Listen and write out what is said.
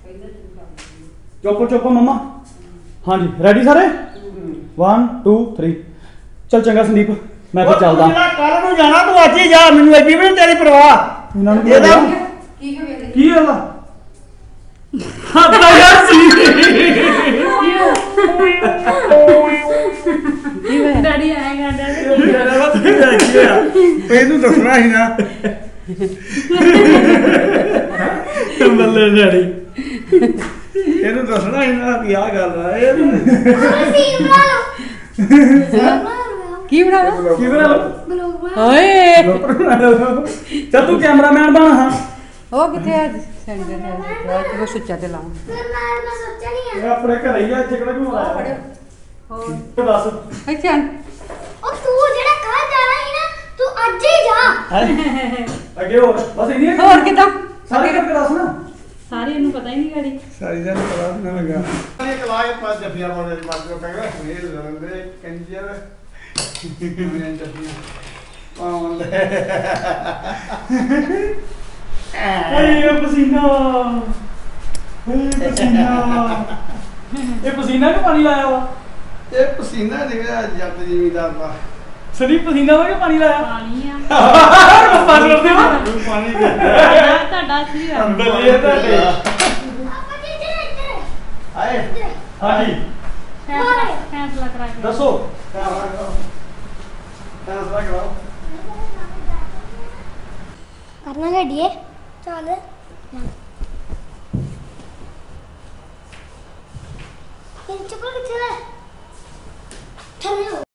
चुप चुप मम्मा। हाँ जी रेडी सारे 1 2 3 चल चंगा संदीप मैं फिर चलदा कल नूं जाना तू आज ही जा मैनूं एडी भी तेरी परवाह इन्हां नूं की होला हत्ता यार सी डैडी आएगा डैडी ਇਹਨੂੰ ਦੱਸਣਾ ਸੀ ਨਾ ਬੱਲੇ ਡੈਡੀ ਇਹਨੂੰ ਦੱਸਣਾ ਸੀ ਨਾ ਕਿ ਆ ਗੱਲ ਆ ਇਹ की बना लो ਕੀ ਬਣਾ ਲਓ ओए ਚੱਲ ਤੂੰ ਕੈਮਰਾਮੈਨ ਬਣ ਹਾਂ ओ किथे है सेंटर है तो सुच्चा ते लाऊं ਇਹ ਆਪਣੇ ਘਰੇ ਹੀ ਆ ਇੱਥੇ ਕਿਹੜਾ ਘੁੰਮ ਆਇਆ और ਦੱਸ अच्छा ਉਹ ਤੂੰ ਜਿਹੜਾ ਕੱਲ ਜਾਣਾ ਸੀ ਨਾ ਤੂੰ ਅੱਜ ਹੀ ਜਾ ਅੱਗੇ ਹੋਰ ਬਸ ਇੰਨੀ और किदा ਸਾਰੇ ਕਰਕੇ ਦੱਸ ਨਾ सारे इन्हें पता ही नहीं गाड़ी ਸਾਰੀ ਜਾਨ ਪਤਾ ਨਾ ਲੱਗਾ ਇਹ ਕਲਾਏ ਪਾ ਜੱਫੀਆਂ ਪਾਉਂਦੇ ਨੇ ਮਾਰਦੇ ਕਹਿੰਦਾ ਇਹ ਲੰਦੇ ਕੰਜਰ ਮੈਂ ਜੱਫੀਆਂ ਪਾਉਂਦੇ ਇਹ ਪਸੀਨਾ ਇਹ ਪਸੀਨਾ ਕਿ ਪਾਣੀ ਲਾਇਆ ਵਾ ਇਹ ਪਸੀਨਾ ਨਿਕਲਿਆ ਜੱਟ ਜ਼ਿਮੀਦਾਰ ਦਾ ਸਰੀ ਪਸੀਨਾ ਵਾ ਕਿ ਪਾਣੀ ਲਾਇਆ पानी है ਪਪਾ ਕਰਦੇ ਵਾ ਪਾਣੀ ਤੁਹਾਡਾ ਸੀ ਬੱਲੇ ਤੁਹਾਡੇ ਆਪਾਂ ਜੀ ਇੱਧਰ ਆਏ ਹਾਂਜੀ फैसला करा के ਦੱਸੋ ਫੈਸਲਾ ਕਰਾਓ ਕਰਨਾ ਗੱਡੀਏ ਚੱਲ ਇਹ ਚੁੱਪ ਕਿੱਥੇ ਹੈ ਥੱਲੇ